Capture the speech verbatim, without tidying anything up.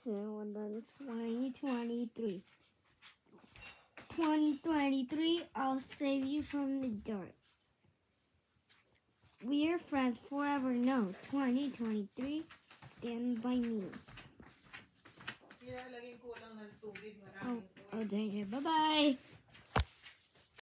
soon than twenty twenty-three. twenty twenty-three, I'll save you from the dark. We're friends forever, no. twenty twenty-three, stand by me. Oh, oh dang it. Bye-bye.